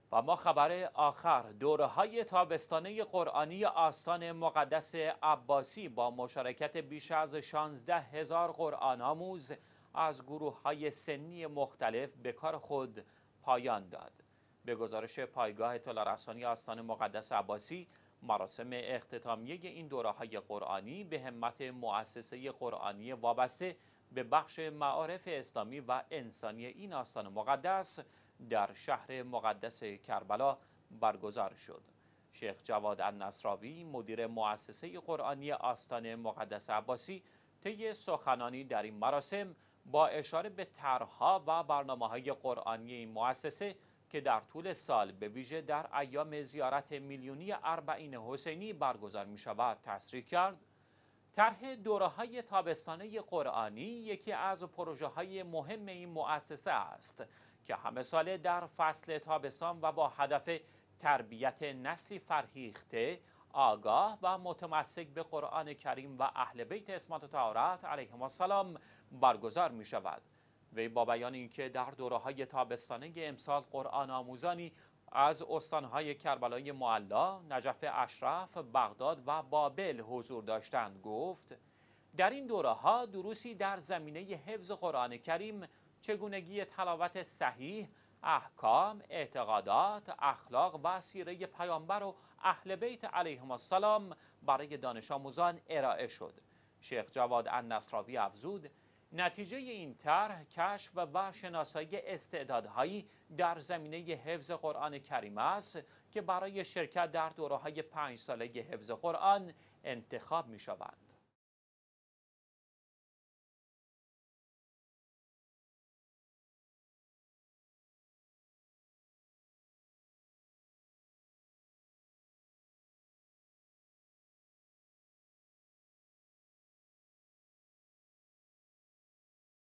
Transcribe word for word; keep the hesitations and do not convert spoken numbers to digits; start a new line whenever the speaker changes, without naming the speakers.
و ما خبر آخر، دوره‌های تابستانه قرآنی آستان مقدس عباسی با مشارکت بیش از شانزده هزار قرآن آموز از گروه‌های سنی مختلف به کار خود پایان داد. به گزارش پایگاه اطلاع رسانی آستان مقدس عباسی، مراسم اختتامیه این دوره‌های قرآنی به همت مؤسسه قرآنی وابسته به بخش معارف اسلامی و انسانی این آستان مقدس در شهر مقدس کربلا برگزار شد. شیخ جواد النصراوی، مدیر مؤسسه قرآنی آستان مقدس عباسی، طی سخنانی در این مراسم با اشاره به طرح‌ها و برنامه‌های قرآنی این مؤسسه که در طول سال به ویژه در ایام زیارت میلیونی اربعین حسینی برگزار می شود تصریح کرد: طرح دوره‌های تابستانه قرآنی یکی از پروژه‌های مهم این مؤسسه است که همه ساله در فصل تابستان و با هدف تربیت نسلی فرهیخته، آگاه و متمسک به قرآن کریم و اهل بیت عصمت و طهارت علیهم السلام برگزار می شود. وی با بیان اینکه در دوره‌های تابستانه امسال قرآن آموزانی از استانهای کربلای معلا، نجف اشرف، بغداد و بابل حضور داشتند گفت: در این دوره‌ها دروسی در زمینه حفظ قرآن کریم، چگونگی تلاوت صحیح، احکام، اعتقادات، اخلاق و سیره پیامبر و اهل بیت علیهم السلام برای دانش آموزان ارائه شد. شیخ جواد النصراوی افزود: نتیجه این طرح کشف و شناسایی استعدادهایی در زمینه حفظ قرآن کریم است که برای شرکت در دوره‌های پنج ساله حفظ قرآن انتخاب می شوند.